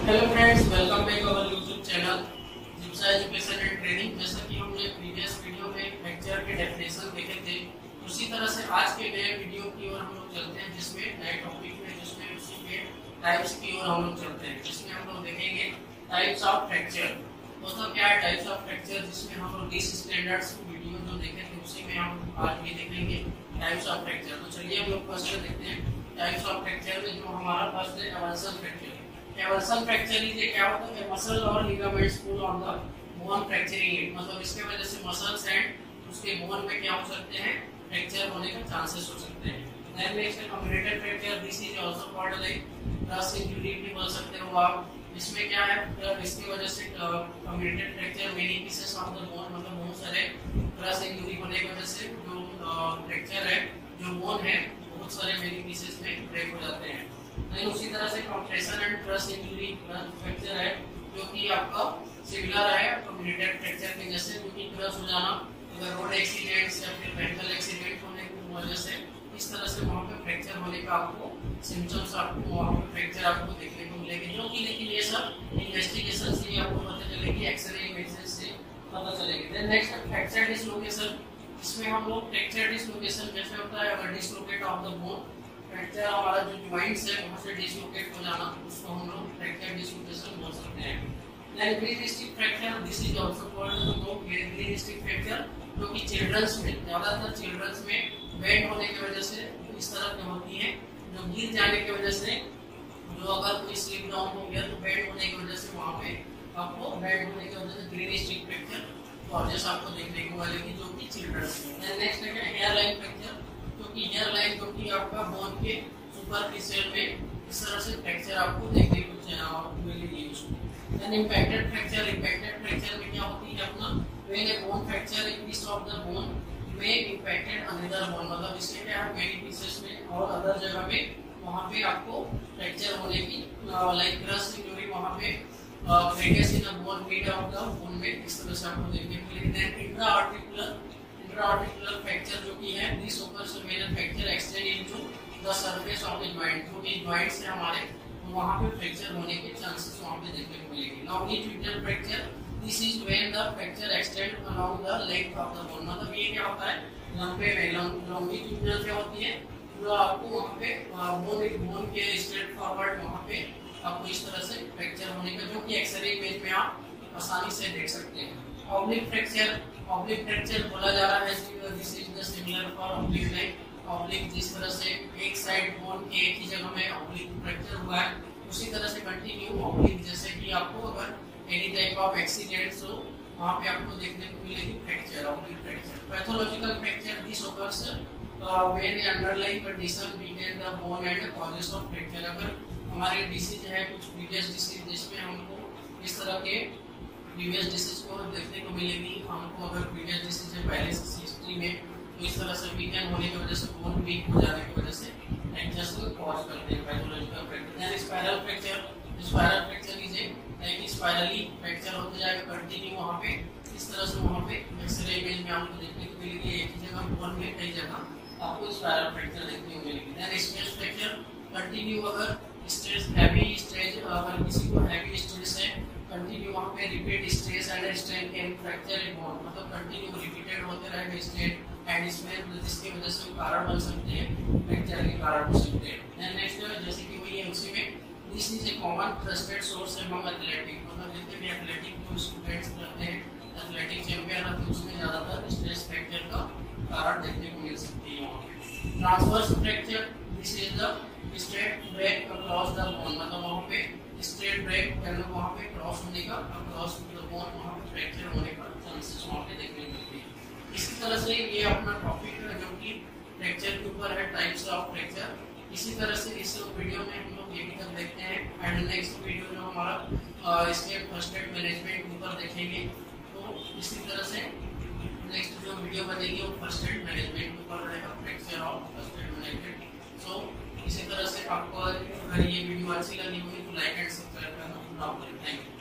Hello friends, welcome back our YouTube channel जिप्सा education and training. जैसा कि हमने प्रीवियस वीडियो में फ्रैक्चर के डेफिनेशन देखे थे, उसी तरह से आज के नए वीडियो की ओर हम लोग चलते हैं, जिसमें नए टॉपिक में जिसमें उसी के टाइप्स की ओर हम लोग चलते हैं, जिसमें हम लोग देखेंगे टाइप्स ऑफ फ्रैक्चर। दोस्तों, क्या है टाइप्स ऑफ फ्रैक्चर? जिसमें हम लोग डिस स्टैंडर्ड्स वीडियो जो देखे थे उसी में हम आज भी देखेंगे टाइप्स ऑफ फ्रैक्चर। तो चलिए हम लोग फर्स्ट देखते हैं टाइप्स ऑफ फ्रैक्चर में जो हमारा फर्स्ट है एवर्सल फ्रैक्चर। एवर्सल फ्रैक्चर ये क्या होता है? मसल और ligaments pull on the bone fracturing it, मतलब इसके वजह से मसल्स एंड उसके बोन में क्या हो सकते हैं? फ्रैक्चर होने का चांसेस हो सकते हैं। देन नेक्स्ट है communicated fracture. This is also called like crush injury भी बोल सकते हो आप। इसमें क्या है? इसकी वजह से communicated fracture many pieces of the bone, मतलब बहुत सारे क्रस इंजरी होने की वजह से जो फ्रैक्चर है, जो बोन है, बहुत सारे मेनी पीसेस में ब्रेक हो जाते हैं। नहीं, उसी तरह से compression and crush injury fracture है, जो कि आपका सिमिलर है कम्युनिकेटेड फ्रैक्चर के जैसे, जो कि क्रस हो जाना अगर रोड एक्सीडेंट्स या फिर मेडिकल एक्सीडेंट होने की वजह से, इस तरह से वहाँ पे फ्रैक्चर होने का आपको सिम्पटम्स आपको वहाँ पे फ्रैक्चर आपको देखने को मिलेगी, जो कि लेकिन ये सब इन्वेस्टिगेशन से आपको पता चलेगी, एक्सरे इमेजेस से पता चलेगी। Then next fracture dislocation. इसमें हम लोग फ्रैक्चर डिसलोकेशन कैसे होता है? अगर dislocate of the bone, fracture हमारा जो जॉइंट्स है वहां से डिसलोकेट हो जाना, उसको हम लोग फ्रैक्चर डिसलोकेशन बोल सकते हैं। Then green stick fracture, this is also called green stick fracture, जो कि चिल्ड्रंस में, ज्यादातर चिल्ड्रंस में बेंड होने की वजह से इस तरह की होती है, जो गिर जाने की वजह से, जो अगर कोई स्लिप डाउन हो गया तो बेंड होने की वजह से वहां पे आपको बेंड होने की वजह से ग्रीन स्टिक फ्रैक्चर कॉजेस आपको देखने को मिलेगी, जो कि चिल्ड्रंस में। देन नेक्स्ट है हेयर लाइन फ्रैक्चर, क्योंकि हेयर लाइन जो कि आपका बोन के सुपरफिशियल में इस तरह से फ्रैक्चर आपको देखने को मिलेगी। Then impacted fracture. Impacted fracture में क्या होती है अपना, when a bone fracture a piece of the bone में इंपैक्टेड अनदर बोन, मतलब इससे क्या है मेनी पीसेस में और अदर जगह में वहां पे आपको फ्रैक्चर होने की लाइक क्रस इंजरी, वहां पे fracture in the bone mid of the bone में इस तरह से आपको देखने को मिलेगी। देन इंट्रा-आर्टिकुलर फ्रैक्चर जो कि है, this occurs when fracture extend into the surface of the joint, जो कि जॉइंट्स है हमारे, तो वहां पे फ्रैक्चर होने के चांसेस वहां पे देखने को मिलेगी। Longitudinal fracture, this is when the fracture extend along the length of the bone, मतलब ये क्या होता है? लंबे में लॉन्गिट्यूडिनल क्या होती है? जो आपको वहां पे बोन के स्ट्रेट फॉरवर्ड वहां पे आपको इस तरह से फ्रैक्चर होने का, जो कि एक्सरे इमेज में आप आसानी से देख सकते हैं। Oblique fracture. ऑब्लिक फ्रैक्चर बोला जा रहा है, this is the similar for oblique like. Oblique जिस तरह से एक साइड बोन के एक ही जगह में ऑब्लिक फ्रैक्चर हुआ है, उसी तरह से कंटिन्यू ऑब्लिक, जैसे कि आपको अगर एनी टाइप ऑफ एक्सीडेंट्स हो वहां पे आपको देखने को मिलेगी fracture, oblique fracture. Pathological fracture, this occurs when underlying condition weaken the bone and causes of fracture. अगर हमारे डिसीज है कुछ प्रीवियस डिसीज जिसमें हमको इस तरह के प्रीवियस डिसीज को देखने को मिलेगी, हमको अगर प्रीवियस डिसीज है पहले से हिस्ट्री में, तो इस तरह से वीकन होने की वजह से, बोन वीक हो जाने की वजह से फ्रैक्चर्स को कॉज करते हैं pathological fracture. Then spiral fracture. Spiral fracture लीजिए, लाइक स्पाइरली फ्रैक्चर होते जाएगा कंटिन्यू, वहां पे इस तरह से वहां पे एक्सरे इमेज में आपको देखने को मिलेगी, एक ही जगह बोन में कई जगह आपको स्पाइरल फ्रैक्चर देखने को मिलेगी। देन स्ट्रेस फ्रैक्चर, कंटिन्यू अगर स्ट्रेस हैवी स्ट्रेस, अगर किसी को हैवी स्ट्रेस है कंटिन्यू वहां पे repeat stress and strain can fracture a bone, मतलब कंटिन्यू रिपीटेड होते रहेगा स्ट्रेन एंड इसमें, जिसकी वजह से कारण बन सकते हैं, फ्रैक्चर के कारण हो सकते हैं। देन नेक्स्ट जैसे कि वही है उसी में, this is a common trusted source among athletic, मतलब जितने भी एथलेटिक जो स्टूडेंट्स रहते हैं, एथलेटिक चैंपियन रहते हैं, उसमें ज्यादातर स्ट्रेस फ्रैक्चर का कारण देखने को मिल सकती है वहां पे। Transverse fracture, this is the straight break across the bone, मतलब वहां पे स्ट्रेट ब्रेक करना, वहां पे क्रॉस होने का, अक्रॉस द बोन वहां पे फ्रैक्चर होने का चांसेस वहां पे देखने को मिलते हैं। इसी तरह से ये अपना टॉपिक है जो कि फ्रैक्चर के ऊपर है, टाइप्स ऑफ फ्रैक्चर। इसी तरह से इस वीडियो में हम लोग यही तक देखते हैं, एंड नेक्स्ट वीडियो जो हमारा इसके फर्स्ट एड मैनेजमेंट के ऊपर देखेंगे। तो इसी तरह से नेक्स्ट जो वीडियो बनेगी वो फर्स्ट एड मैनेजमेंट के ऊपर रहेगा, फ्रैक्चर और फर्स्ट एड मैनेजमेंट। सो इसी तरह से आपको अगर ये वीडियो अच्छी लगी होगी तो लाइक एंड सब्सक्राइब करना ना भूलें। Thank you.